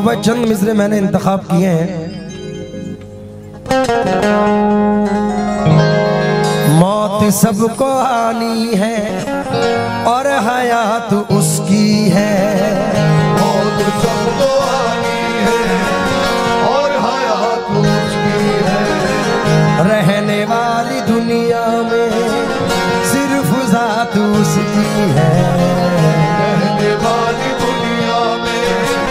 अब वह चंद मिसरे मैंने इंतखाब किए हैं। मौत सबको आनी है और हयात उसकी है। मौत सबको आनी है और हयात उसकी है। रहने वाली दुनिया में सिर्फ ज़ात उसकी है। रहने वाली दुनिया में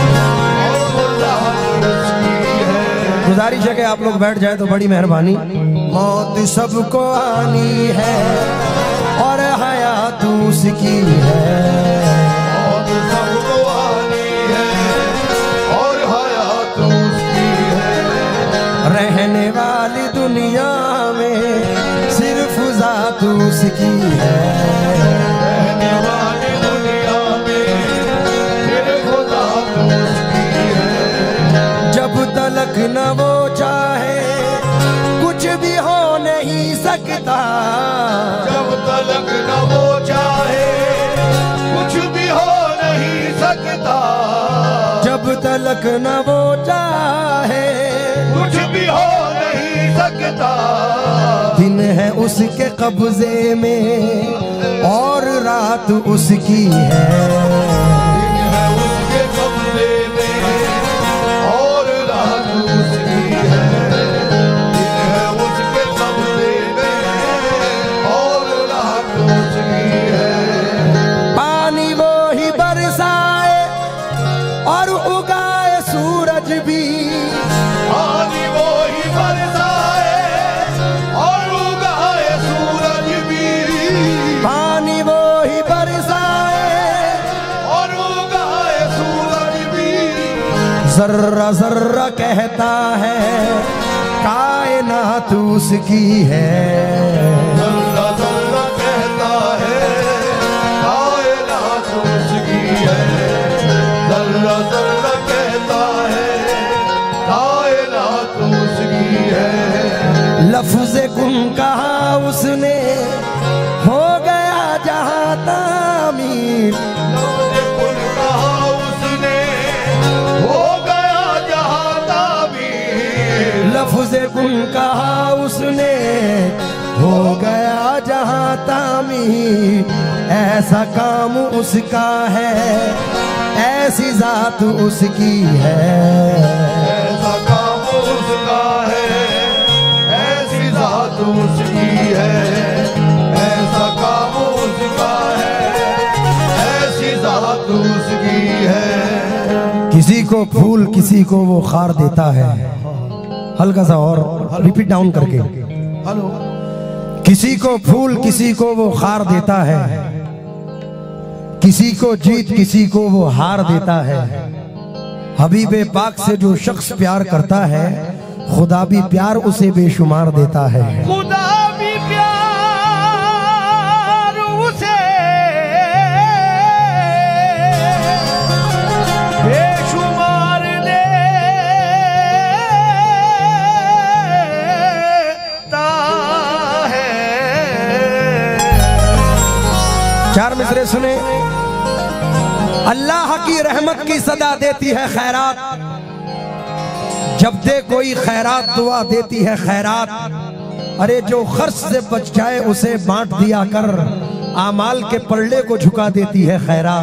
और ज़ात उसकी है। गुजारिश है कि आप लोग बैठ जाए तो बड़ी मेहरबानी। मौत सबको आनी है और हयात उसकी है। मौत सबको आनी है और हयात उसकी है। रहने वाली दुनिया में सिर्फ ज़ात उसकी है। रहने वाली दुनिया में सिर्फ ज़ात उसकी है। जब तलक न वो चाहे कुछ भी हो नहीं सकता। जब तलक न वो चाहे कुछ भी हो नहीं सकता। जब तलक न वो चाहे कुछ भी हो नहीं सकता। दिन है उसके कब्जे में और रात उसकी है। दिन है उसके कब्जे में और रात उसकी है। दिन है उसके कब्जे में और रात उसकी है। पानी वो ही बरसाए और उगाए सूरज भी। पानी वो ही बरसाए और उगाए सूरज भी। पानी वो ही बरसाए और उगाए सूरज भी। जर्रा जर्रा कहता है कायनात उसकी है। जर्रा जर्रा कहता है कायनात उसकी है। जर्रा जर्रा कहता है कायनात उसकी है। लफ्ज़ कुन कहा उसने हो गया जहां तामीर। लफ्ज़ कुन कहा उसने हो गया जहां तामीर। लफ्ज़ कुन कहा उसने हो गया जहां तामीर। ऐसा काम उसका है ऐसी ज़ात उसकी है। ऐसा काम उसका है ऐसी ज़ात उसकी है। ऐसा काम उसका है ऐसी ज़ात उसकी है। किसी को फूल किसी को वो खार देता है। हल्का सा और रिपीट डाउन करके। हेलो। किसी को फूल किसी को वो खार देता है। किसी को जीत किसी को वो हार देता है। हबीबे पाक से जो शख्स प्यार करता है खुदा भी प्यार उसे बेशुमार देता है। खुदा भी प्यार उसे बेशुमार देता है। चार मिसरे सुने। अल्लाह की रहमत की सदा देती है खैरात। जब दे कोई खैरात दुआ देती है खैरात। अरे जो खर्च से बच जाए उसे बांट दिया कर। आमाल के पल्ले को झुका देती है खैरात।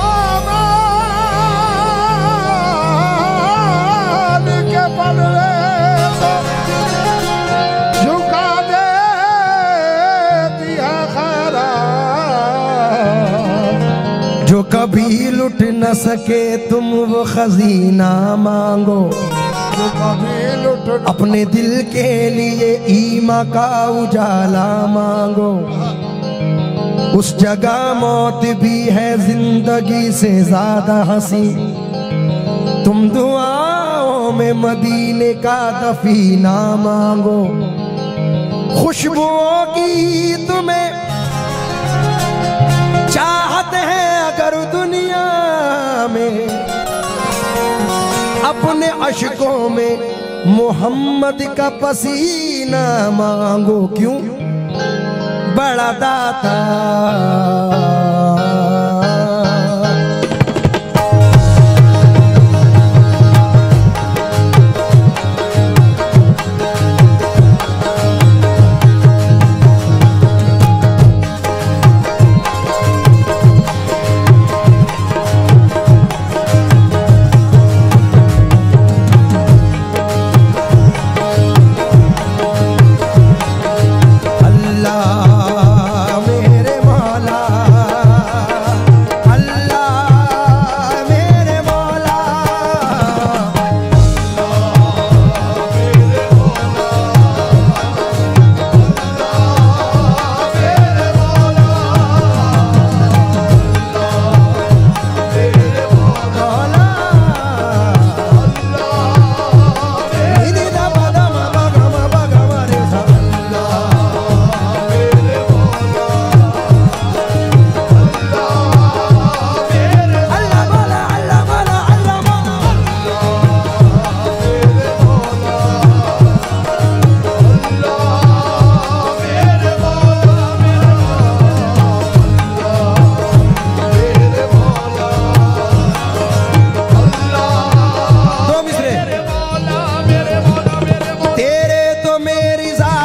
आमाल के पल्ले को झुका देती है खैरात। जो कभी लुट न सके तुम वो खजीना मांगो। अपने दिल के लिए ईमा का उजाला मांगो। उस जगह मौत भी है जिंदगी से ज्यादा हंसी। तुम दुआओं में मदीने का दफीना मांगो। खुशबुओं की तुम्हें चाहत है अगर दुनिया में। अपने अशकों में मोहम्मद का पसीना मांगो। क्यों बड़ा दाता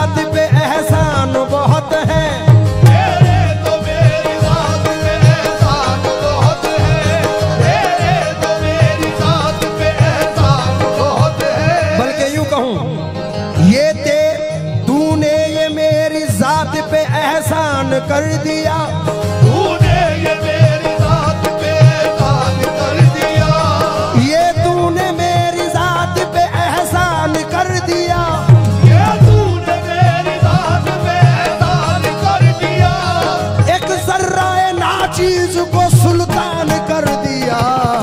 जात पे एहसान बहुत है, तेरे तो मेरी जात पे एहसान बहुत है, तेरे तो मेरी जात पे एहसान बहुत है। बल्कि यूं कहूं ये तूने ये मेरी जात पे एहसान कर दिया, तूने ये मेरी जात पे एहसान कर दिया, ये तूने मेरी जात पे एहसान कर दिया, ये तूने मेरी जात पे एहसान कर दिया, एक जर्राए नाचीज को सुल्तान कर दिया।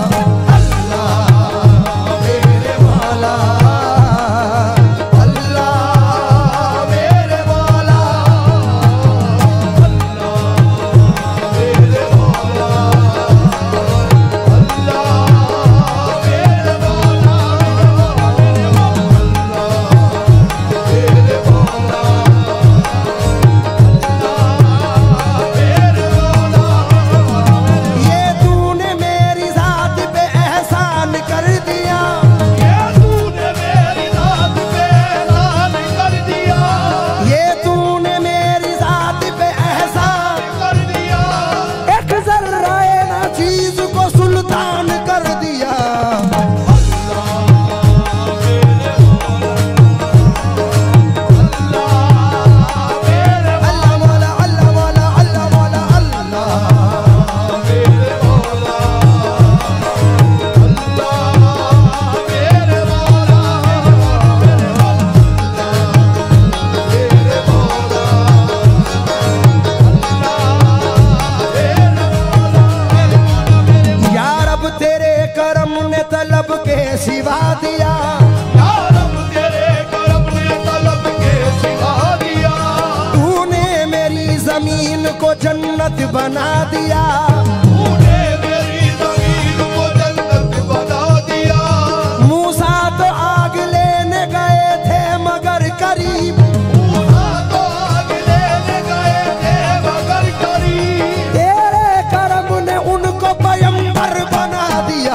सिवा दिया, यारब तेरे करम ने तलब के सिवा दिया, तूने मेरी जमीन को जन्नत बना दिया, तूने मेरी जमीन को जन्नत बना दिया। मूसा तो आग लेने गए थे मगर करीब, मूसा तो आग लेने गए थे मगर करीब, तेरे करम ने उनको पैगंबर बना दिया।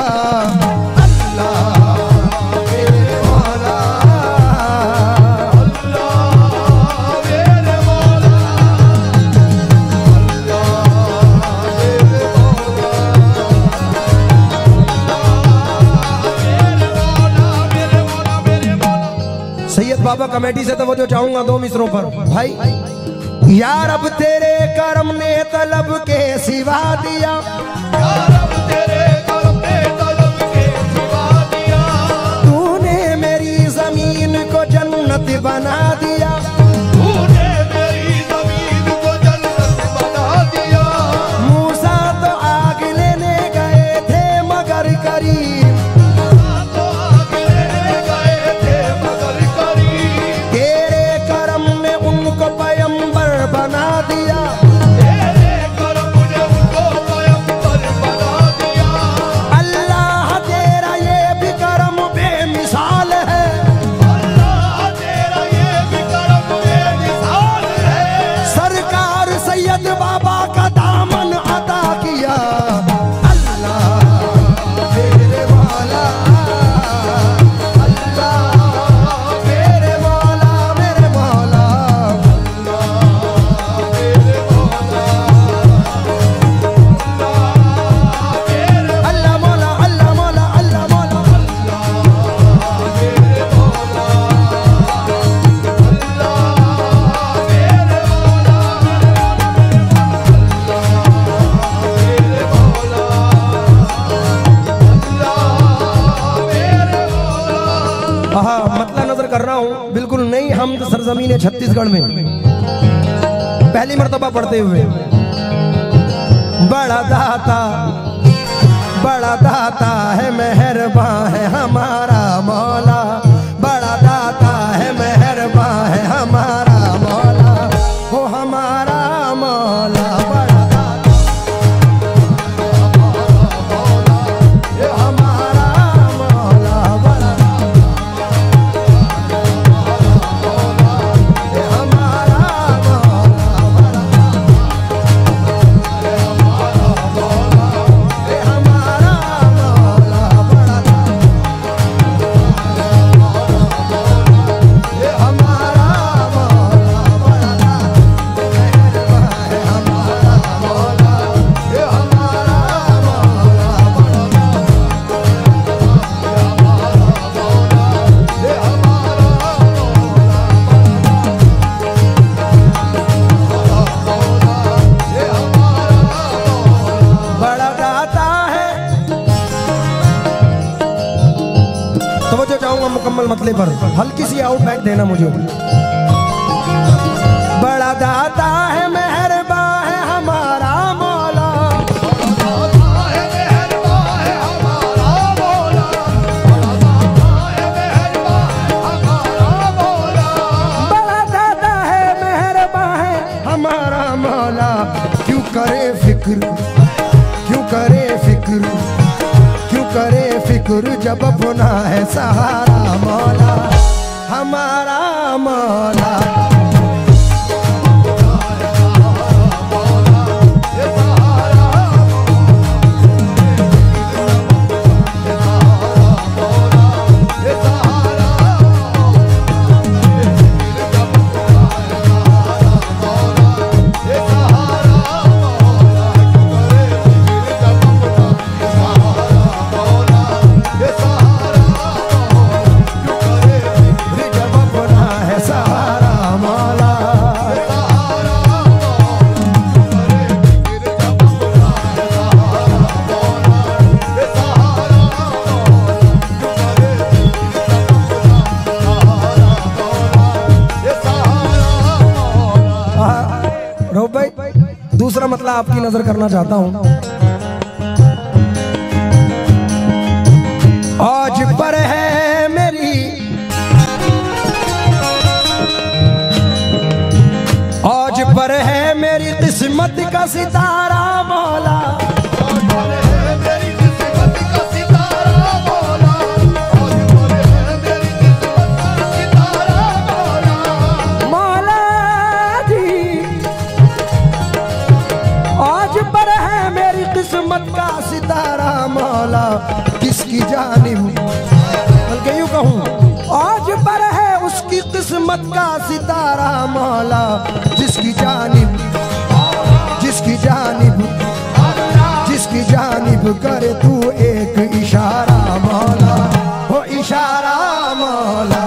सैयद बाबा कमेटी से तवज्जो चाहूंगा 2 मिसरों पर भाई। यार अब तेरे करम ने तलब के सिवा दिया, यारब तेरे करम ने तलब के सिवा दिया, तूने मेरी जमीन को जन्नत बना दिया, तूने मेरी जमीन को जन्नत बना दिया। मूसा तो आग लेने गए थे मगर करीब, तो आग लेने गए थे मगर करीब, तेरे करम ने उनको पैगंबर बना दिया। तेरे करम ने उनको पैगंबर बना दिया। अल्लाह तेरा ये भी करम बेमिसाल है, अल्लाह तेरा ये भी करम बेमिसाल है। सरकार सैयद बाबा का दामन अता किया। अल्लाह मेरे मौला, अल्लाह मेरे मौला, मेरे मौला, अल्लाह मौला, अल्लाह मौला, अल्लाह मौला। हाँ मतलब नजर कर रहा हूँ बिल्कुल नहीं, हम सरजमीन छत्तीसगढ़ में पहली मर्तबा पढ़ते हुए। बड़ा दाता है मेहरबान है हमारा मौला, बड़ा दाता है मेहरबान है हमारा मौला, वो हमारा मौला बड़ा दाता, ये हमारा मौला बड़ा मुकम्मल मतले पर हल्की सी आउटबैक देना मुझे। बड़ा दाता है मेहरबान है हमारा मौला, दाता है मेहरबान है हमारा मौला, बड़ा दाता है मेहरबान है हमारा मौला, बड़ा दाता है मेहरबान है हमारा मौला। क्यों करे फिक्र, क्यों करे फिक्र, क्यों करे फिक्र जब अपना है सहारा मौला, हमारा मौला। भाई दूसरा मतलब आपकी नजर करना चाहता हूं। आज पर है मेरी, आज पर है मेरी किस्मत का सितारा मौला, मेरी किस्मत का सितारा मौला, मेरी किस्मत का सितारा मौला, मौला जी आज पर है मेरी किस्मत का सितारा मौला। किसकी जानिब बल्कि यूं कहूं, आज पर है उसकी किस्मत का सितारा मौला, जिसकी जानिब, जिसकी जानिब, जिसकी जानिब करे तू एक इशारा मौला, हो इशारा मौला।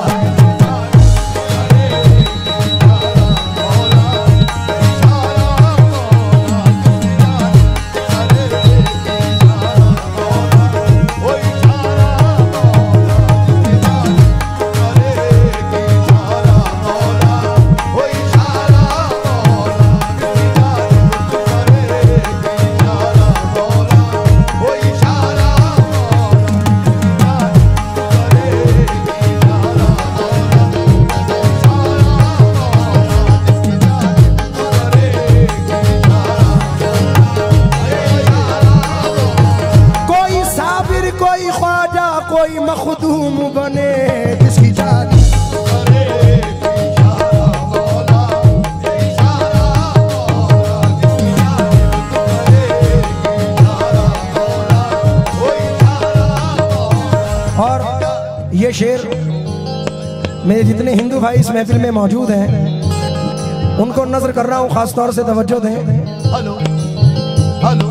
कोई मखदूम बने जिसकी जान, और ये शेर मेरे जितने हिंदू भाई इस महफिल में मौजूद हैं उनको नजर कर रहा हूँ, खास तौर से तवज्जो दें। हेलो हेलो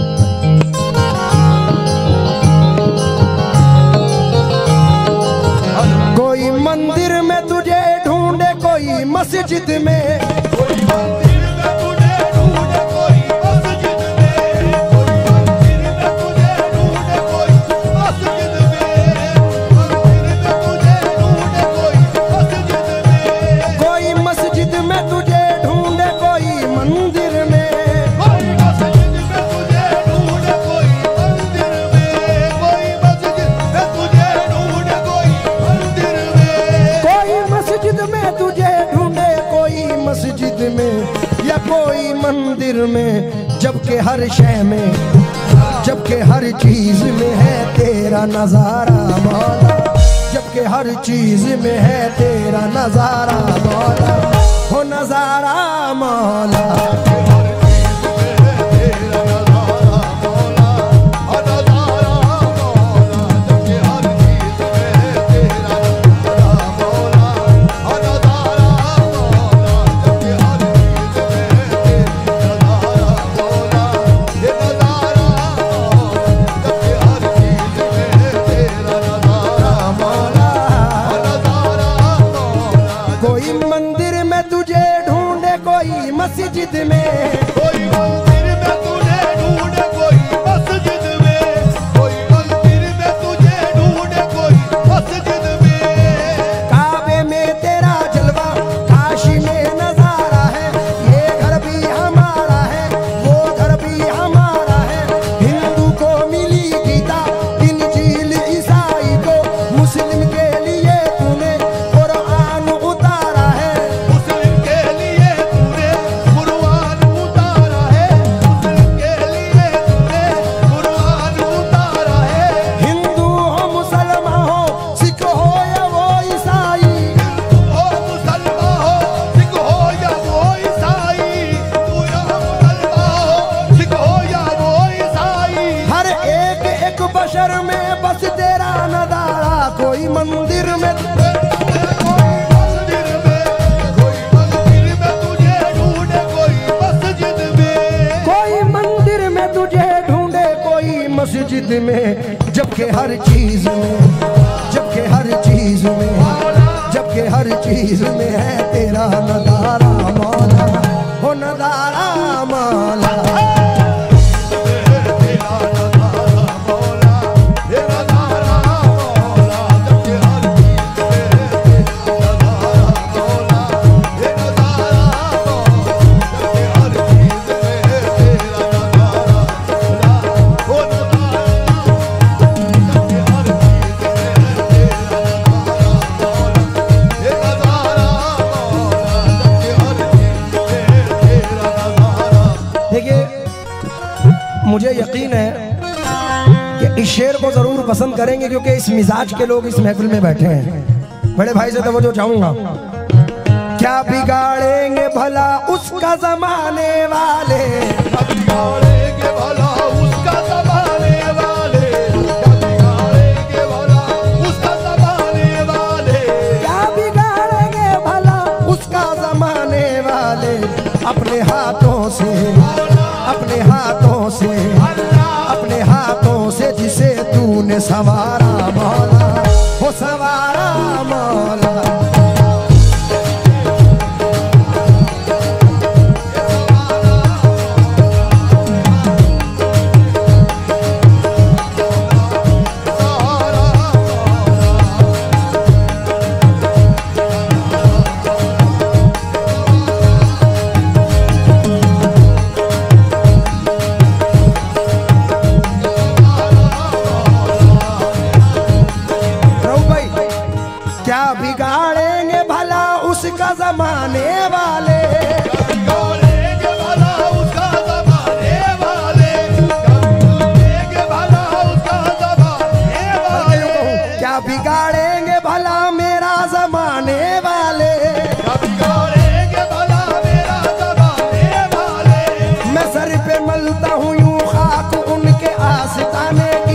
कोई मंदिर में तुझे ढूंढे कोई मस्जिद में, कोई मंदिर में तुझे ढूंढे कोई मस्जिद में, कोई मंदिर में तुझे ढूंढे कोई मस्जिद में, मंदिर में तुझे ढूंढे कोई मस्जिद में, कोई मस्जिद में तुझे ढूंढे कोई मंदिर में, कोई मस्जिद में तुझे ढूंढे कोई मंदिर में, कोई मस्जिद में तुझे ढूंढे कोई मंदिर में, कोई मस्जिद में तुझे ढूंढे कोई मस्जिद में या कोई मंदिर में, जबकि हर शय में, जबकि हर चीज में है तेरा नजारा मौला, जबकि हर चीज में है तेरा नजारा मौला, हो नजारा मौला। कोई मंदिर में तुझे ढूंढे कोई मस्जिद में, कोई मंदिर में तुझे ढूंढे कोई मस्जिद में, कोई मंदिर में तुझे ढूंढे कोई मस्जिद में, मंदिर में मस्जिद में, जबकि हर चीज में, जबकि हर चीज में, जबकि हर चीज में है तेरा नजारा मौला, हो नजारा मौला। मुझे यकीन है कि इस शेर को जरूर पसंद करेंगे, क्योंकि इस मिजाज के लोग इस महफिल में बैठे हैं। बड़े भाई से तवज्जो चाहूंगा। क्या बिगाड़ेंगे भला उसका जमाने वाले, क्या बिगाड़ेंगे भला उसका जमाने वाले, क्या बिगाड़ेंगे भला उसका जमाने वाले, क्या बिगाड़ेंगे भला उसका जमाने वाले। अपने हाथों से, अपने हाथों से, अपने हाथों से जिसे तूने सवारा मौला, वो सवारा मौला। बिगाड़ेंगे भला उसका जमाने वाले, बिगाड़ेंगे भला उसका जमाने वाले, बिगाड़ेंगे भला उसका जमाने वाले। क्या बिगाड़ेंगे भला मेरा जमाने वाले, क्या बिगाड़ेंगे भला मेरा जमाने वाले। मैं सर पे मलता हूँ यूं खाक उनके आस्ताने की,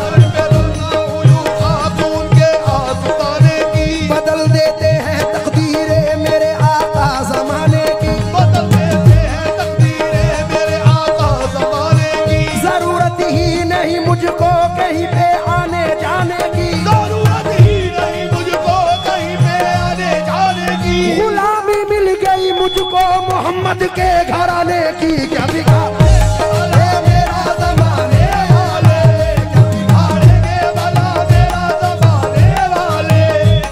बदल देते हैं तकदीरें मेरे आका ज़माने की, बदल देते हैं तकदीरें मेरे आका ज़माने की। जरूरत ही नहीं मुझको कहीं पे आने जाने की, जरूरत ही नहीं मुझको कहीं पे आने जाने की। गुलामी मिल गई मुझको मोहम्मद के घराने की। क्या बिगाड़ेंगे मेरा ज़माने वाले, क्या बिगाड़ेंगे भला मेरा ज़माने वाले,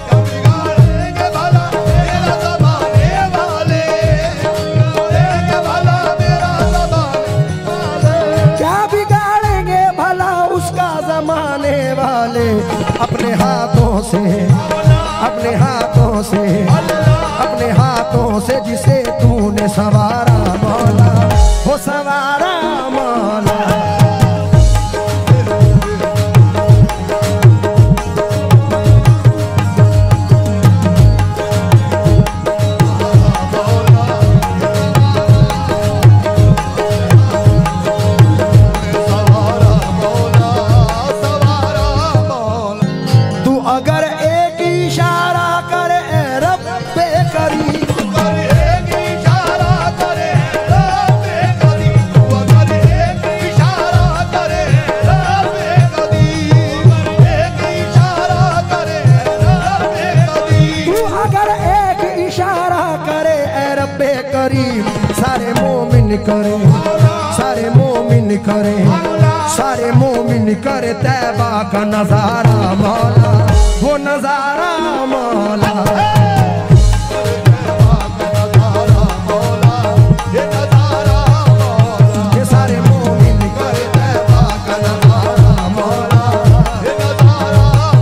अपने हाथों से, अपने हाथों से, अपने हाथों से जिसे तूने सवारा मौला, वो सवारा मौला। अगर एक इशारा करे रब्बे करीम, अगर एक इशारा करे रब्बे करीम, अगर एक इशारा करे रब्बे करीम, एक इशारा करे रब्बे करीम। तू अगर एक इशारा करे रब्बे करीम, सारे मोमिन करे, सारे मोमिन करे, सारे मोमिन करे तैबा का नजारा मौला, वो नजारा मौला। ये सारे मोमिन करे तैबा का नजारा मौला, ये नजारा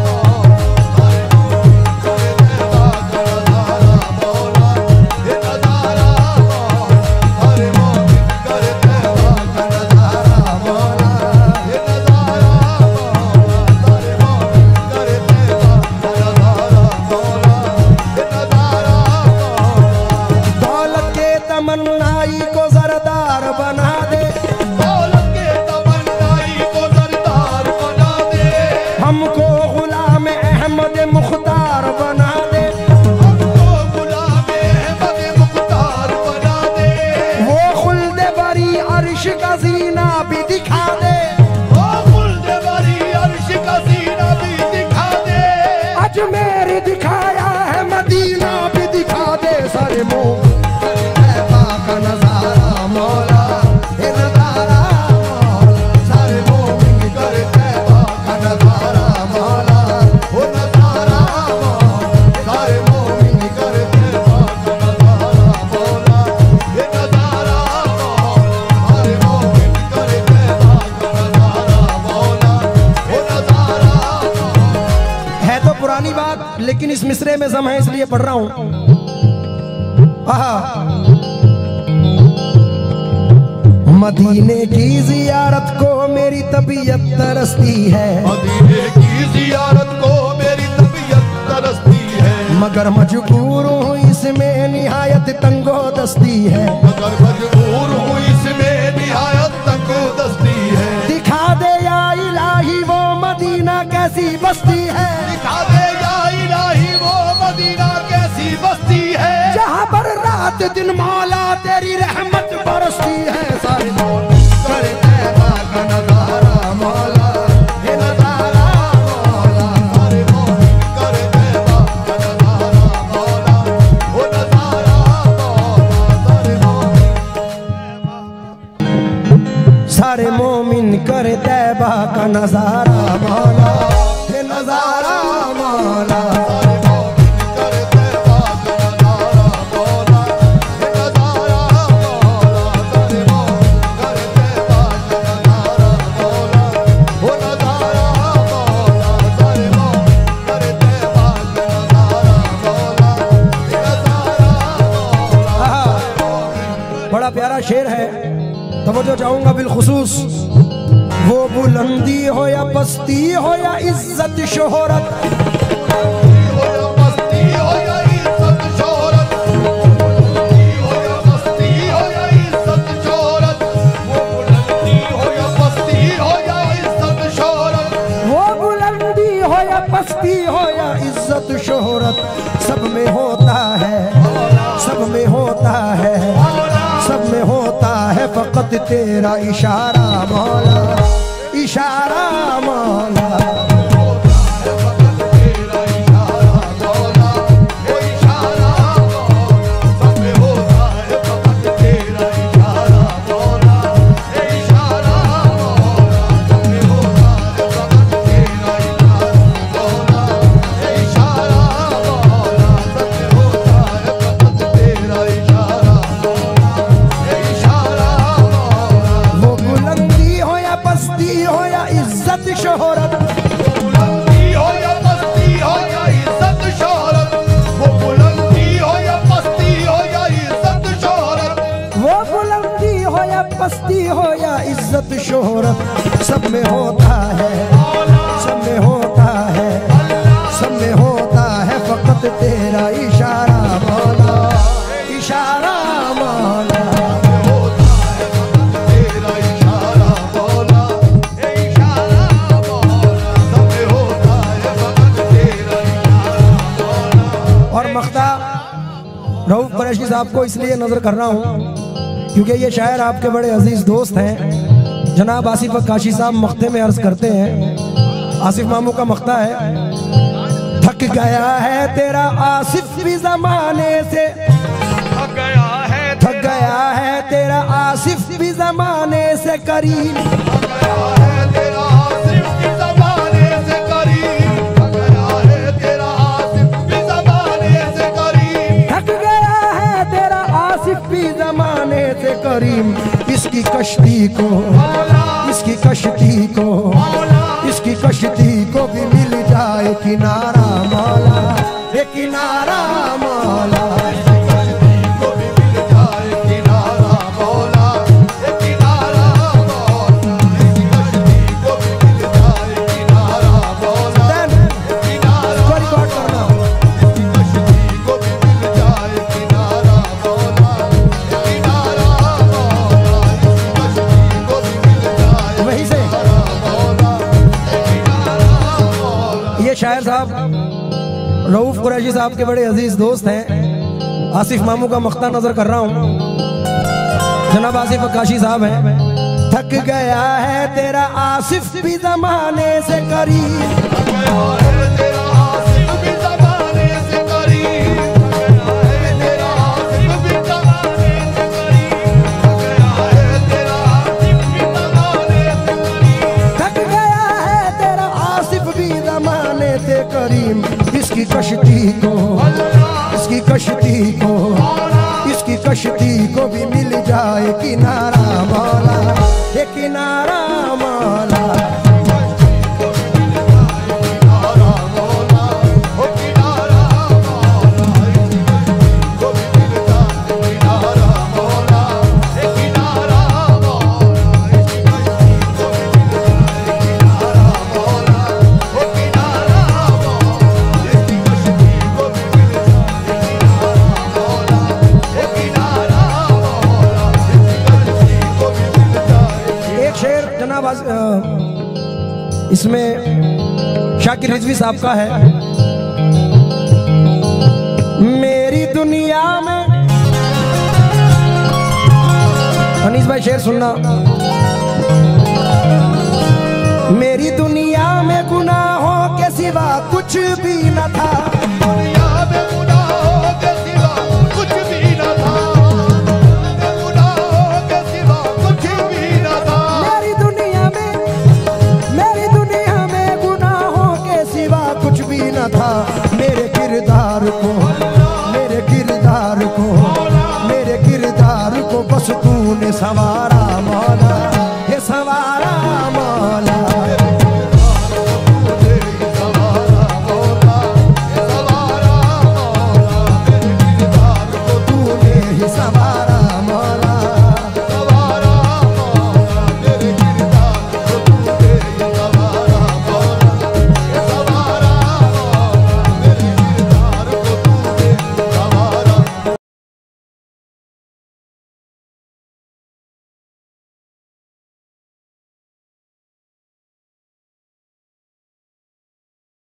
मौला, ये नजारा सारे मोमिन करे तैबा का नजारा मौला, ये नजारा सारे मोमिन करे तैबा का नजारा मौला, ये नजारा। दौलत के तमन्नाई को जरदार बना दे, दौलत के तमन्नाई को जरदार बना दे। हमको गुलाम अहमद मिसरे में जम है इसलिए पढ़ रहा हूं। मदीने की जियारत को मेरी तबीयत तरसती है, मदीने की जियारत को मेरी तबीयत तरसती है, मगर मजबूर हूँ इसमें निहायत तंगो दस्ती है, मगर मजबूर हूँ इसमें निहायत तंगो दस्ती है। दिखा दे या इलाही वो मदीना कैसी बस्ती है, दिखा दे या इलाही वो मदीना कैसी बस्ती है, जहाँ पर रात दिन मौला तेरी रहमत बरसती है। सारे करे तैबा का नजारा मौला, ये नजारा मौला, सारे मोमिन करे तैबा का नजारा मौला, वो नजारा मौला, सारे मोमिन सारे मोमिन करे तैबा का नजारा मौला, ये नजारा मौला। बड़ा प्यारा शेर है, तवज्जो चाहूंगा बिलखुसूस। वो बुलंदी हो या पस्ती हो या इज्जत शोहरत, पस्ती हो या इज्जत शोहरत, सब में होता है, सब में होता है, सब में होता है फकत तेरा इशारा मौला, इशारा मौला। शोहरत, बुलंदी हो या पस्ती हो या इज्जत शोहरत, वो बुलंदी हो या पस्ती हो या इज्जत शोहरत, वो बुलंदी हो या पस्ती हो या इज्जत शोहरत, सब में होता है, सब में होता है, सब में होता है फकत तेरा इशारा मौला, इशारा मौला। रऊफ कुरैशी साहब को इसलिए नजर कर रहा हूँ क्योंकि ये शायर आपके बड़े अजीज दोस्त हैं। जनाब आसिफ काशी साहब मख्ते में अर्ज करते हैं, आसिफ मामू का मख्ता है, थक गया है तेरा आसिफ भी जमाने से, थक गया है, थक गया है तेरा आसिफ भी जमाने से करीब, थक गया है तेरा आसिफ भी जमाने से करीब, थक गया है तेरा आसिफ भी जमाने से करीब, थक गया है तेरा आसिफ भी जमाने से करीम। इसकी कश्ती को, इसकी कश्ती को, इसकी कश्ती को भी मिल जाए किनारा मौला, ये किनारा मौला, शायर साहब रऊफ कुरैशी साहब के बड़े अजीज दोस्त हैं। आसिफ मामू का मख्ता नजर कर रहा हूँ, जनाब आसिफ काशी साहब हैं। थक गया है तेरा आसिफ भी जमाने से करीब, थक गया है तेरा आसिफ भी जमाने से करीब, थक गया है तेरा आसिफ भी जमाने से करीब, थक गया है तेरा आसिफ भी जमाने से करीब, थक गया है तेरा आसिफ भी जमाने से करीम। इसकी कश्ती को, इसकी कश्ती को, इसकी कश्ती को भी मिल जाए किनारा मौला, ये किनारा मौला। गाना इसमें शाकिर रिजवी साहब का है। मेरी दुनिया में, अनीस भाई शेर सुनना। मेरी दुनिया में गुनाहों के सिवा कुछ भी न था, दुनिया में गुनाहों के सिवा कुछ भी